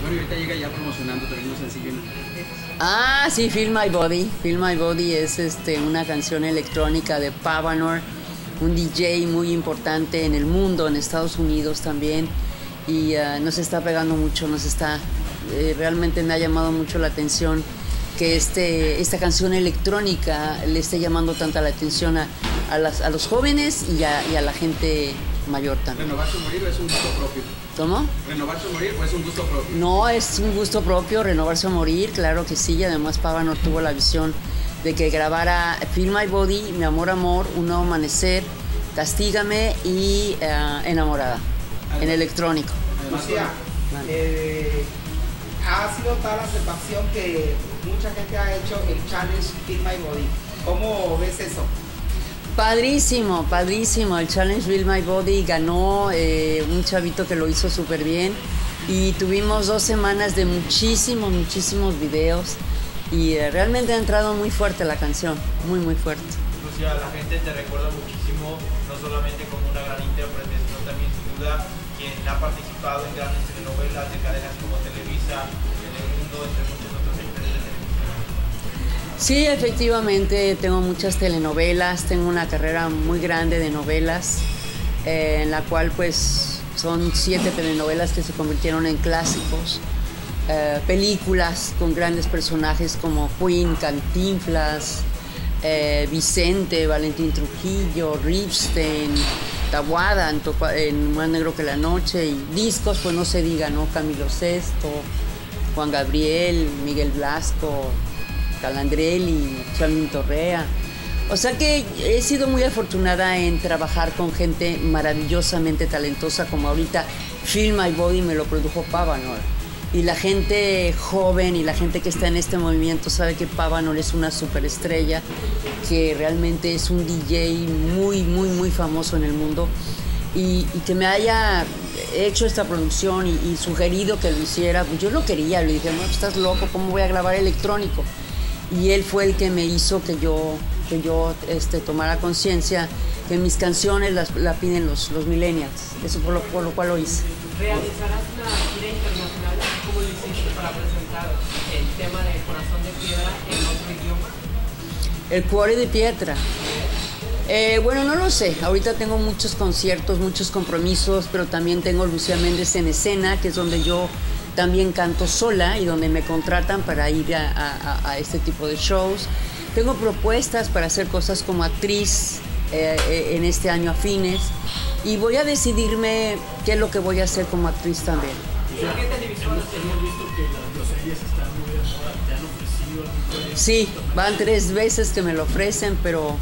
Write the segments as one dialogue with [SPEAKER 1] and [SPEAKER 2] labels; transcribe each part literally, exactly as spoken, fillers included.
[SPEAKER 1] Bueno, y ahorita llega ya promocionando también un sencillo en...
[SPEAKER 2] Ah, sí, Feel My Body. Feel My Body es este, una canción electrónica de Pavanor, un D J muy importante en el mundo, en Estados Unidos también. Y uh, nos está pegando mucho, nos está... Eh, realmente me ha llamado mucho la atención que este, esta canción electrónica le esté llamando tanta la atención a, a, las, a los jóvenes y a, y a la gente mayor también.
[SPEAKER 1] ¿Renovarse o morir o es un gusto propio?
[SPEAKER 2] ¿Cómo?
[SPEAKER 1] ¿Renovarse o morir o es un gusto propio?
[SPEAKER 2] No, es un gusto propio, renovarse o morir, claro que sí. Y además Pavanor tuvo la visión de que grabara Feel My Body, Mi Amor Amor, Un Nuevo Amanecer, Castígame y uh, Enamorada, además, en electrónico.
[SPEAKER 3] Lucía, eh, ha sido tal la aceptación que mucha gente ha hecho el challenge Feel My Body. ¿Cómo ves eso?
[SPEAKER 2] Padrísimo, padrísimo. El challenge Feel My Body ganó eh, un chavito que lo hizo súper bien y tuvimos dos semanas de muchísimos, muchísimos videos y eh, realmente ha entrado muy fuerte la canción, muy, muy fuerte.
[SPEAKER 4] Lucía, la gente te recuerda muchísimo, no solamente como una gran intérprete, sino también sin duda quien ha participado en grandes telenovelas de cadenas como Televisa, Telemundo, entre muchas otras empresas de televisión.
[SPEAKER 2] Sí, efectivamente, tengo muchas telenovelas, tengo una carrera muy grande de novelas, eh, en la cual pues son siete telenovelas que se convirtieron en clásicos, eh, películas con grandes personajes como Queen, Cantinflas, eh, Vicente, Valentín Trujillo, Ripstein, Taboada en, en Más Negro que la Noche, y discos pues no se diga, ¿no? Camilo Sesto, Juan Gabriel, Miguel Blasco, Calandrelli, Charlín Torrea. O sea que he sido muy afortunada en trabajar con gente maravillosamente talentosa, como ahorita Feel My Body me lo produjo Pavanor. Y la gente joven y la gente que está en este movimiento sabe que Pavanor es una superestrella, que realmente es un D J muy, muy, muy famoso en el mundo. Y, y que me haya hecho esta producción y, y sugerido que lo hiciera, pues yo lo quería, le dije, no, estás loco, ¿cómo voy a grabar electrónico? Y él fue el que me hizo que yo, que yo este, tomara conciencia que mis canciones las, las piden los, los millennials. Eso por lo, por lo cual lo hice.
[SPEAKER 5] ¿Realizarás la gira internacional? ¿Cómo lo hiciste para presentar el tema de Corazón de Piedra en otro idioma?
[SPEAKER 2] El Cuore de Piedra. Eh, bueno, no lo sé. Ahorita tengo muchos conciertos, muchos compromisos, pero también tengo Lucía Méndez en escena, que es donde yo también canto sola y donde me contratan para ir a, a, a este tipo de shows. Tengo propuestas para hacer cosas como actriz eh, en este año a fines y voy a decidirme qué es lo que voy a hacer como actriz también.
[SPEAKER 5] ¿En qué televisión
[SPEAKER 6] hemos, hemos visto que las groserías están muy de moda? ¿Te han ofrecido algún proyecto?
[SPEAKER 2] Sí, van tres veces que me lo ofrecen, pero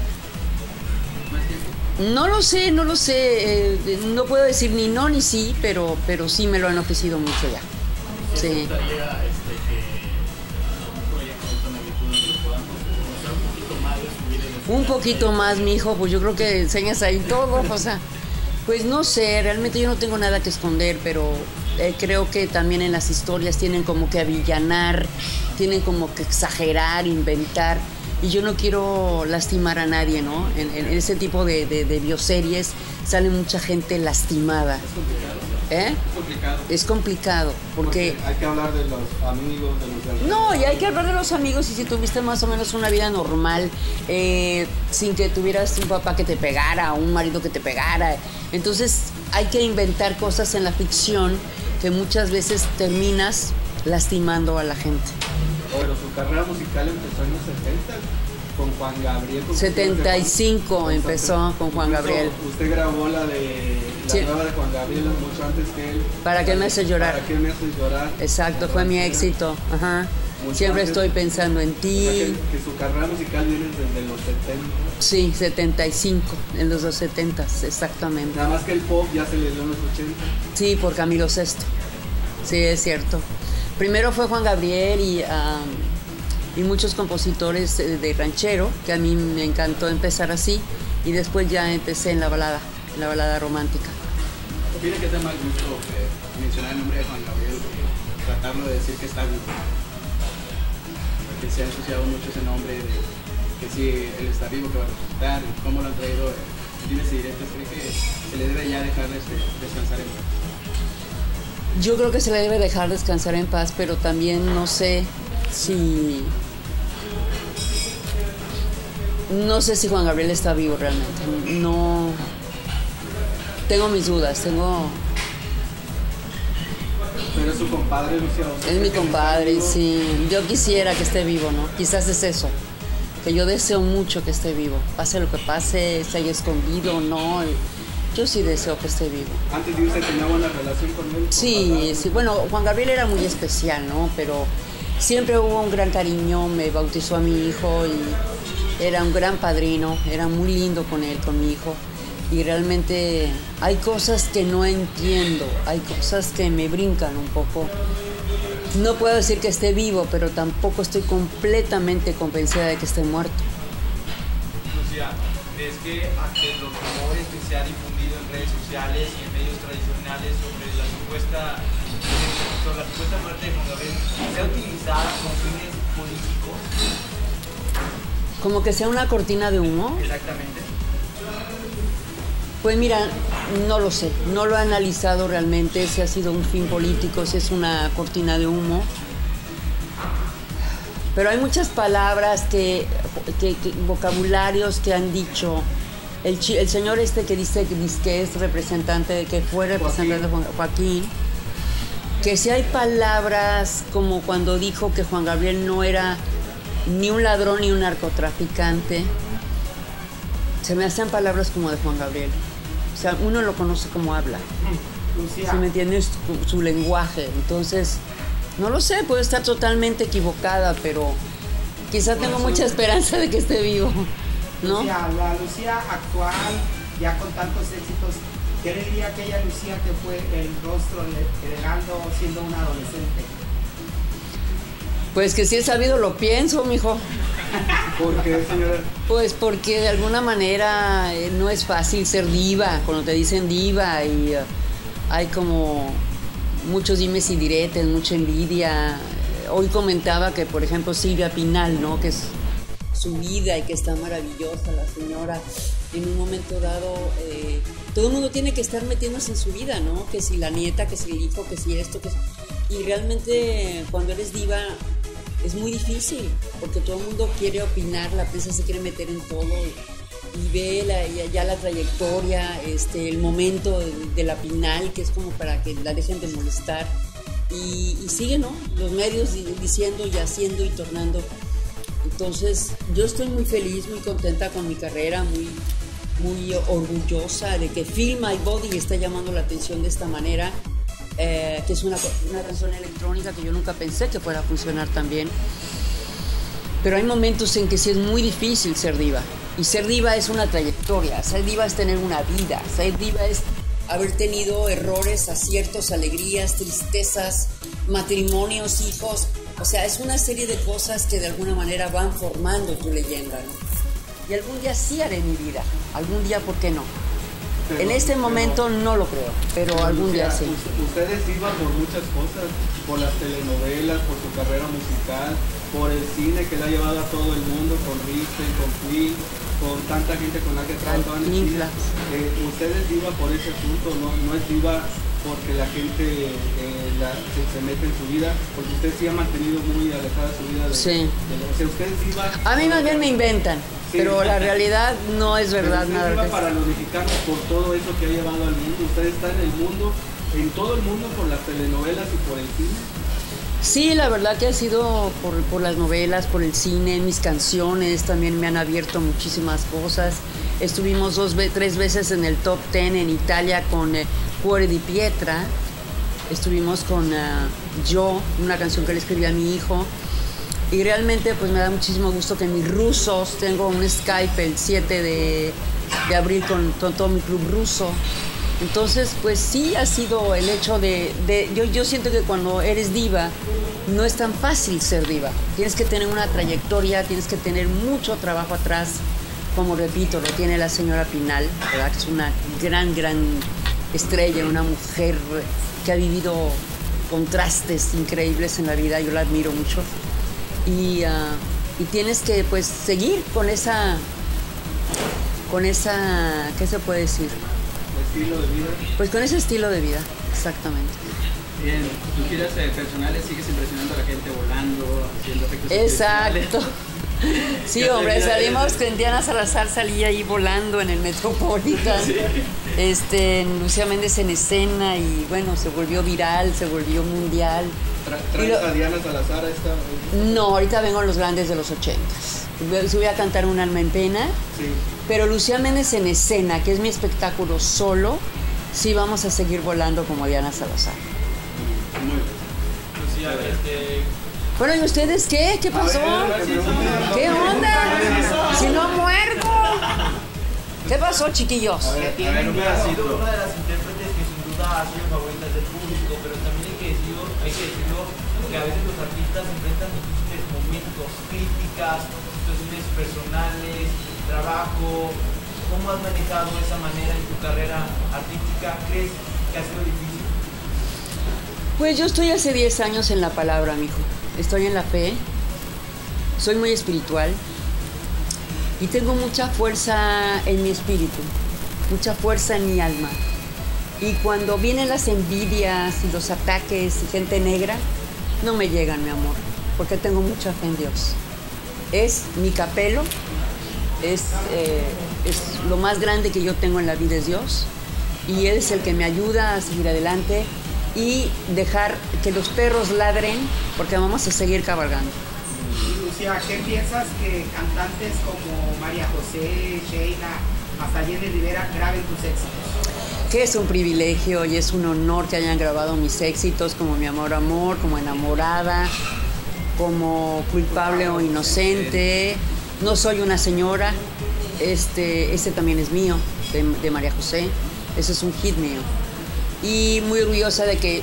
[SPEAKER 2] no lo sé, no lo sé, eh, no puedo decir ni no ni sí, pero, pero sí me lo han ofrecido mucho ya.
[SPEAKER 6] ¿Te
[SPEAKER 2] Sí.
[SPEAKER 6] gustaría este, que un proyecto de Tonavitude lo puedan conocer un poquito más de su vida? De su
[SPEAKER 2] Un poquito más, mi hijo, pues yo creo que enseñas ahí todo, o sea, pues no sé, realmente yo no tengo nada que esconder, pero eh, creo que también en las historias tienen como que avillanar, tienen como que exagerar, inventar. Y yo no quiero lastimar a nadie, ¿no? En, en ese tipo de, de, de bioseries sale mucha gente lastimada.
[SPEAKER 1] ¿Es complicado?
[SPEAKER 2] ¿Eh?
[SPEAKER 1] Es complicado.
[SPEAKER 2] Es complicado, porque...
[SPEAKER 1] Porque hay que hablar de los amigos, de los de alrededor.
[SPEAKER 2] No, y hay que hablar de los amigos y si tuviste más o menos una vida normal, eh, sin que tuvieras un papá que te pegara, un marido que te pegara. Entonces hay que inventar cosas en la ficción que muchas veces terminas lastimando a la gente.
[SPEAKER 1] Pero su carrera musical empezó en los setenta con Juan Gabriel. con-
[SPEAKER 2] setenta y cinco
[SPEAKER 1] con-
[SPEAKER 2] empezó con Juan
[SPEAKER 1] incluso
[SPEAKER 2] Gabriel.
[SPEAKER 1] Usted grabó la de la
[SPEAKER 2] Sí.
[SPEAKER 1] nueva de Juan Gabriel mucho antes que él.
[SPEAKER 2] ¿Para qué me haces llorar?
[SPEAKER 1] ¿Para qué me haces llorar?
[SPEAKER 2] Exacto, fue mi éxito. Ajá.
[SPEAKER 1] Mucho
[SPEAKER 2] Siempre
[SPEAKER 1] antes.
[SPEAKER 2] estoy pensando en
[SPEAKER 1] O sea, que,
[SPEAKER 2] ti.
[SPEAKER 1] que su carrera musical viene desde los setenta.
[SPEAKER 2] Sí, setenta y cinco, en los dos setentas, exactamente.
[SPEAKER 1] Nada más que el pop ya se le dio en los ochenta.
[SPEAKER 2] Sí, por Camilo Sesto. Sí, es cierto. Primero fue Juan Gabriel y, um, y muchos compositores de, de ranchero, que a mí me encantó empezar así, y después ya empecé en la balada, en la balada romántica.
[SPEAKER 1] Tiene que ser mal gusto eh, mencionar el nombre de Juan Gabriel, eh, tratarlo de decir que está vivo. Que se ha ensuciado mucho ese nombre, de que si él está vivo, que va a resucitar, y cómo lo han traído eh, dimes y directos. ¿Cree que se le debe ya dejar este, descansar en paz?
[SPEAKER 2] Yo creo que se le debe dejar descansar en paz, pero también no sé si... No sé si Juan Gabriel está vivo realmente. No... Tengo mis dudas, tengo...
[SPEAKER 1] Pero es su compadre, Lucía.
[SPEAKER 2] Es mi compadre, sí. Yo quisiera que esté vivo, ¿no? Quizás es eso. Que yo deseo mucho que esté vivo. Pase lo que pase, se haya escondido o no. Yo sí deseo que esté vivo.
[SPEAKER 1] Antes de irse, ¿tenía buena relación con él?
[SPEAKER 2] Sí, sí. Bueno, Juan Gabriel era muy especial, ¿no? Pero siempre hubo un gran cariño. Me bautizó a mi hijo y era un gran padrino. Era muy lindo con él, con mi hijo. Y realmente hay cosas que no entiendo, hay cosas que me brincan un poco. No puedo decir que esté vivo, pero tampoco estoy completamente convencida de que esté muerto.
[SPEAKER 4] Lucía, ¿crees que ante los rumores que se ha difundido en redes sociales y en medios tradicionales sobre la supuesta, sobre la supuesta muerte de Juan Gabriel, se ha utilizado con fines políticos?
[SPEAKER 2] ¿Como que sea una cortina de humo?
[SPEAKER 4] Exactamente.
[SPEAKER 2] Pues mira, no lo sé, no lo he analizado realmente, si ha sido un fin político, si es una cortina de humo. Pero hay muchas palabras, que, que, que vocabularios que han dicho. El, el señor este que dice que, dice que es representante, que fue representante de Juan, Joaquín, que si hay palabras como cuando dijo que Juan Gabriel no era ni un ladrón ni un narcotraficante, se me hacen palabras como de Juan Gabriel. O sea, uno lo conoce como habla.
[SPEAKER 3] Lucía.
[SPEAKER 2] Si me entiendes, su, su lenguaje. Entonces, no lo sé, puedo estar totalmente equivocada, pero quizá tengo mucha esperanza de que esté vivo, ¿no?
[SPEAKER 3] Lucía, la Lucía actual, ya con tantos éxitos, ¿qué le diría a aquella Lucía que fue el rostro heredando siendo una adolescente?
[SPEAKER 2] Pues que si he sabido lo pienso, mijo.
[SPEAKER 1] ¿Por qué, señora?
[SPEAKER 2] Pues porque de alguna manera eh, no es fácil ser diva, cuando te dicen diva y uh, hay como muchos dimes y diretes, mucha envidia. Hoy comentaba que, por ejemplo, Silvia Pinal, ¿no? Que es su vida y que está maravillosa la señora. En un momento dado, eh, todo el mundo tiene que estar metiéndose en su vida, ¿no? Que si la nieta, que si el hijo, que si esto, que si... Y realmente cuando eres diva es muy difícil, porque todo el mundo quiere opinar, la prensa se quiere meter en todo y, y ve la, ya la trayectoria, este, el momento de, de la Pinal, que es como para que la dejen de molestar. Y, y sigue, ¿no? Los medios diciendo y haciendo y tornando. Entonces, yo estoy muy feliz, muy contenta con mi carrera, muy, muy orgullosa de que Feel My Body está llamando la atención de esta manera. Eh, que es una, una canción electrónica que yo nunca pensé que fuera a funcionar tan bien. Pero hay momentos en que sí es muy difícil ser diva. Y ser diva es una trayectoria, ser diva es tener una vida, ser diva es haber tenido errores, aciertos, alegrías, tristezas, matrimonios, hijos. O sea, es una serie de cosas que de alguna manera van formando tu leyenda, ¿no? Y algún día sí haré mi vida, algún día, ¿por qué no? Pero, en este momento pero, no lo creo, pero, pero algún día sí.
[SPEAKER 1] Ustedes iban por muchas cosas, por las telenovelas, por su carrera musical, por el cine que la ha llevado a todo el mundo, con Richter, con Queen, con tanta gente con la que trabajaban en el cine. Eh, ustedes iban por ese punto, no, no es diva porque la gente eh, la, se, se mete en su vida, porque usted sí ha mantenido muy alejada su vida de,
[SPEAKER 2] sí.
[SPEAKER 1] de, de, o sea, ustedes iban...
[SPEAKER 2] A mí más bien me inventan. Sí, pero la realidad no es verdad nada.
[SPEAKER 1] Pero para los mexicanos por todo eso que ha llevado al mundo. Usted está en el mundo, en todo el mundo por las telenovelas y por el cine.
[SPEAKER 2] Sí, la verdad que ha sido por, por las novelas, por el cine, mis canciones también me han abierto muchísimas cosas. Estuvimos dos, tres veces en el top ten en Italia con eh, Cuore di Pietra. Estuvimos con uh, Yo, una canción que le escribí a mi hijo. Y realmente pues me da muchísimo gusto que mis rusos, tengo un Skype el siete de abril con, con todo mi club ruso. Entonces pues sí ha sido el hecho de, de yo, yo siento que cuando eres diva no es tan fácil ser diva. Tienes que tener una trayectoria, tienes que tener mucho trabajo atrás, como repito, lo tiene la señora Pinal, ¿verdad? Que es una gran, gran estrella, una mujer que ha vivido contrastes increíbles en la vida, yo la admiro mucho. Y, uh, y tienes que pues seguir con esa, con esa, ¿qué se puede decir?
[SPEAKER 1] ¿Estilo de vida?
[SPEAKER 2] Pues con ese estilo de vida, exactamente.
[SPEAKER 1] En tus giras eh, personales sigues impresionando a la gente volando, haciendo efectos
[SPEAKER 2] Exacto.
[SPEAKER 1] especiales.
[SPEAKER 2] Sí,
[SPEAKER 1] ¿Qué
[SPEAKER 2] hombre,
[SPEAKER 1] hacías?
[SPEAKER 2] salimos con Diana Salazar, salía ahí volando en el Metropolitan.
[SPEAKER 1] Sí.
[SPEAKER 2] Este, Lucía Méndez en escena y bueno, se volvió viral, se volvió mundial.
[SPEAKER 1] Tra
[SPEAKER 2] Y
[SPEAKER 1] ¿Traes
[SPEAKER 2] lo-
[SPEAKER 1] a Diana Salazar a esta?
[SPEAKER 2] No, ahorita vengo los grandes de los ochentas. Si voy a cantar Un alma en pena,
[SPEAKER 1] Sí.
[SPEAKER 2] pero Lucía Méndez en escena, que es mi espectáculo solo, sí vamos a seguir volando como Diana Salazar.
[SPEAKER 1] Muy bien.
[SPEAKER 4] Lucía, este,
[SPEAKER 2] Bueno, ¿y ustedes qué? ¿Qué pasó?
[SPEAKER 1] ver, que pregunten.
[SPEAKER 2] ¿Qué onda? Si no muerto. ¿Qué pasó, chiquillos?
[SPEAKER 1] A ver, a ver, un
[SPEAKER 4] ha
[SPEAKER 1] pedacito.
[SPEAKER 4] sido una de las intérpretes que sin duda ha sido favoritas del público, pero también hay que decirlo, hay que decirlo que a veces los artistas enfrentan difíciles momentos, críticas, situaciones personales, trabajo. ¿Cómo has manejado esa manera en tu carrera artística? ¿Crees que ha sido difícil?
[SPEAKER 2] Pues yo estoy hace diez años en la palabra, mijo. Estoy en la fe. Soy muy espiritual. Y tengo mucha fuerza en mi espíritu. Mucha fuerza en mi alma. Y cuando vienen las envidias y los ataques y gente negra, no me llegan, mi amor. Porque tengo mucha fe en Dios. Es mi capelo. Es, eh, es lo más grande que yo tengo en la vida, es Dios. Y Él es el que me ayuda a seguir adelante y dejar que los perros ladren, porque vamos a seguir cabalgando.
[SPEAKER 3] Y Lucía, ¿qué piensas que cantantes como María José, Sheila, hasta Jenny Rivera graben tus éxitos?
[SPEAKER 2] Que es un privilegio y es un honor que hayan grabado mis éxitos, como Mi Amor Amor, como Enamorada, como Culpable o Inocente. No soy una señora, este, este también es mío, de, de María José. Ese es un hit mío. Y muy orgullosa de que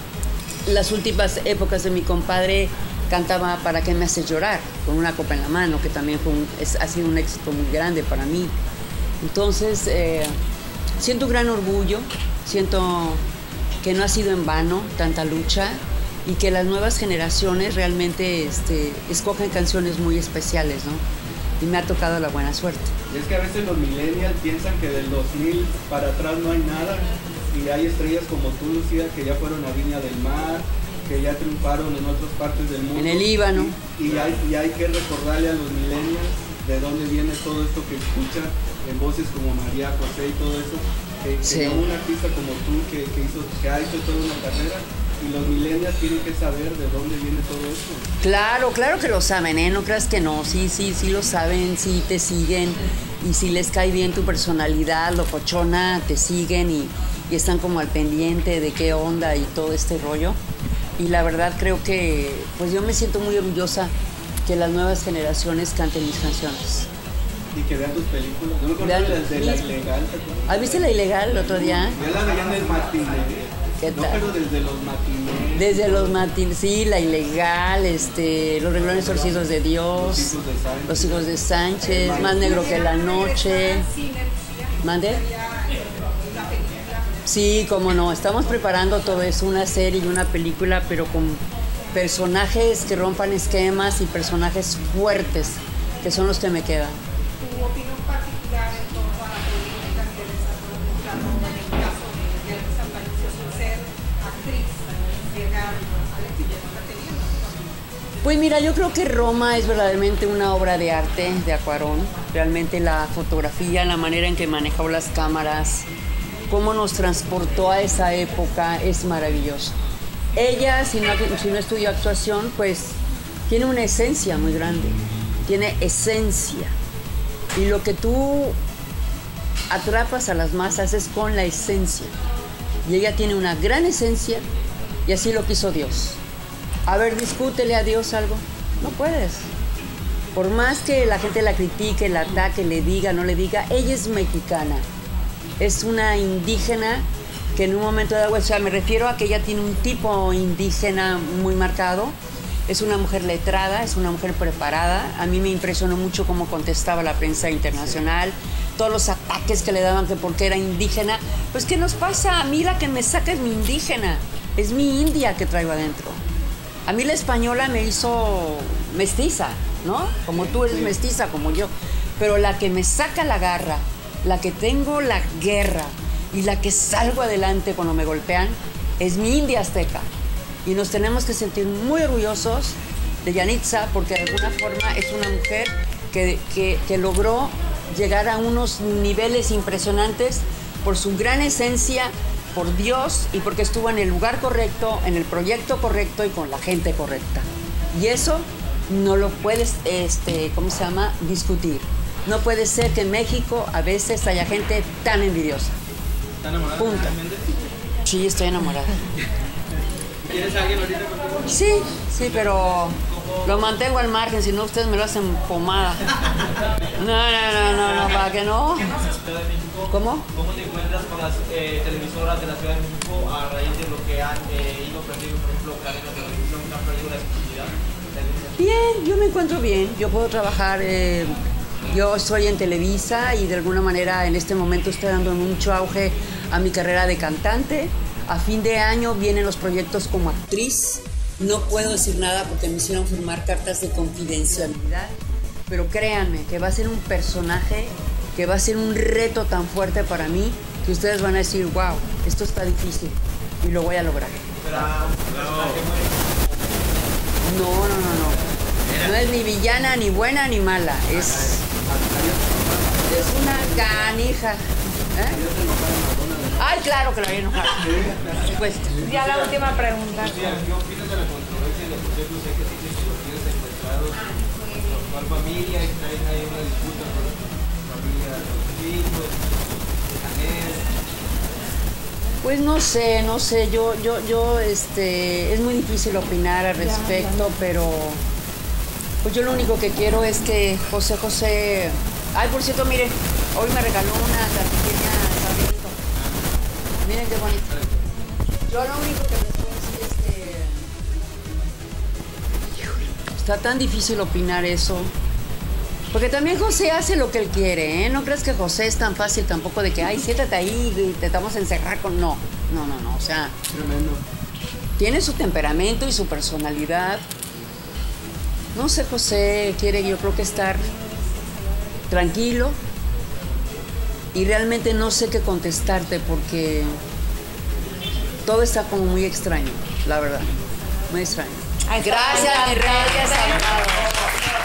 [SPEAKER 2] las últimas épocas de mi compadre cantaba Para qué me haces llorar, con Una copa en la mano, que también fue un, es, ha sido un éxito muy grande para mí. Entonces, eh, siento un gran orgullo, siento que no ha sido en vano tanta lucha y que las nuevas generaciones realmente este, escogen canciones muy especiales, ¿no? Y me ha tocado la buena suerte.
[SPEAKER 1] Y es que a veces los millennials piensan que del dos mil para atrás no hay nada. Y hay estrellas como tú, Lucía, que ya fueron a Viña del Mar, que ya triunfaron en otras partes del mundo.
[SPEAKER 2] En el Líbano.
[SPEAKER 1] Y, y, hay, y hay que recordarle a los millennials de dónde viene todo esto que escuchan en voces como María José y todo eso. Que, que
[SPEAKER 2] Sí.
[SPEAKER 1] un artista como tú que, que, hizo, que ha hecho toda una carrera. Y los millennials tienen que saber de dónde viene todo esto.
[SPEAKER 2] Claro, claro que lo saben, ¿eh? No creas que no. Sí, sí, sí lo saben, sí te siguen. Y si les cae bien tu personalidad, locochona, te siguen y, y están como al pendiente de qué onda y todo este rollo. Y la verdad creo que, pues yo me siento muy orgullosa que las nuevas generaciones canten mis canciones.
[SPEAKER 1] Y que vean tus películas. Yo me acuerdo
[SPEAKER 2] Vean
[SPEAKER 1] de las de La
[SPEAKER 2] mis-
[SPEAKER 1] Ilegal, ¿te acuerdas?
[SPEAKER 2] ¿Ah, viste La Ilegal el otro día?
[SPEAKER 1] Yo la veía en el matiné.
[SPEAKER 2] ¿Qué
[SPEAKER 1] No,
[SPEAKER 2] tal?
[SPEAKER 1] pero desde los matinés.
[SPEAKER 2] Desde los matines, sí, La Ilegal, este, Los renglones torcidos de Dios,
[SPEAKER 1] Los hijos de Sánchez.
[SPEAKER 2] Los hijos de Sánchez, Más negro que la noche. ¿Mande? Sí, cómo no, estamos preparando todo eso, una serie y una película, pero con personajes que rompan esquemas y personajes fuertes, que son los que me quedan.
[SPEAKER 7] Tu opinión particular en torno a la política que desarrolló en el caso de Yalitza Aparicio, sin ser actriz, llegar al éxito que está teniendo.
[SPEAKER 2] Pues mira, yo creo que Roma es verdaderamente una obra de arte de Cuarón. Realmente la fotografía, la manera en que manejó las cámaras, cómo nos transportó a esa época es maravilloso. Ella, si no, si no estudió actuación, pues tiene una esencia muy grande, tiene esencia. Y lo que tú atrapas a las masas es con la esencia. Y ella tiene una gran esencia y así lo quiso Dios. A ver, discútele a Dios algo. No puedes. Por más que la gente la critique, la ataque, le diga, no le diga, ella es mexicana. Es una indígena que en un momento dado, o sea, me refiero a que ella tiene un tipo indígena muy marcado. Es una mujer letrada, es una mujer preparada. A mí me impresionó mucho cómo contestaba la prensa internacional, todos los ataques que le daban que porque era indígena. Pues, ¿qué nos pasa? A mí la que me saca es mi indígena, es mi india que traigo adentro. A mí la española me hizo mestiza, ¿no? Como tú eres mestiza, como yo. Pero la que me saca la garra, la que tengo la guerra y la que salgo adelante cuando me golpean, es mi India azteca. Y nos tenemos que sentir muy orgullosos de Yalitza, porque de alguna forma es una mujer que, que, que logró llegar a unos niveles impresionantes por su gran esencia, por Dios y porque estuvo en el lugar correcto, en el proyecto correcto y con la gente correcta. Y eso no lo puedes, este, ¿cómo se llama?, discutir. No puede ser que en México a veces haya gente tan envidiosa.
[SPEAKER 1] ¿Está enamorada?
[SPEAKER 2] Punto. Sí, estoy enamorada.
[SPEAKER 1] ¿Tienes a alguien ahorita contigo?
[SPEAKER 2] Sí, sí, pero lo mantengo al margen, si no ustedes me lo hacen pomada. No, no, no, no, no, para que no.
[SPEAKER 4] Ciudad de México,
[SPEAKER 2] ¿Cómo?
[SPEAKER 4] ¿Cómo te encuentras con las eh, televisoras de la Ciudad de México a raíz de lo que han eh, ido perdiendo, por ejemplo, cadenas de televisión que han perdido la exclusividad?
[SPEAKER 2] Bien, yo me encuentro bien. Yo puedo trabajar, eh, yo estoy en Televisa y de alguna manera en este momento estoy dando mucho auge a mi carrera de cantante. A fin de año vienen los proyectos como actriz. No puedo decir nada porque me hicieron firmar cartas de confidencialidad, pero créanme que va a ser un personaje, que va a ser un reto tan fuerte para mí, que ustedes van a decir, wow, esto está difícil y lo voy a lograr. No, no, no, no. No es ni villana, ni buena, ni mala. Es, es una canija. ¿Eh? Ay, claro que la voy a enojar. Por supuesto.
[SPEAKER 8] Ya la última pregunta.
[SPEAKER 1] ¿Qué opinas de la controversia de José José que dice que lo tiene secuestrado por su actual familia y que hay una disputa con la familia de los hijos, de Janel?
[SPEAKER 2] Pues no sé, no sé, yo, yo, yo, este, es muy difícil opinar al respecto, pero pues yo lo único que quiero es que José José, ay, por cierto, miren, hoy me regaló una tarjetilla Sabrito. Miren qué bonita. Yo lo único que les puedo decir es que está tan difícil opinar eso. Porque también José hace lo que él quiere, ¿eh? No crees que José es tan fácil tampoco de que, ay, siéntate ahí y te vamos a encerrar con... No, no, no, no, o sea...
[SPEAKER 1] Tremendo.
[SPEAKER 2] Tiene su temperamento y su personalidad. No sé, José quiere, yo creo que estar tranquilo. Y realmente no sé qué contestarte porque todo está como muy extraño, la verdad. Muy extraño. Gracias, mi rey.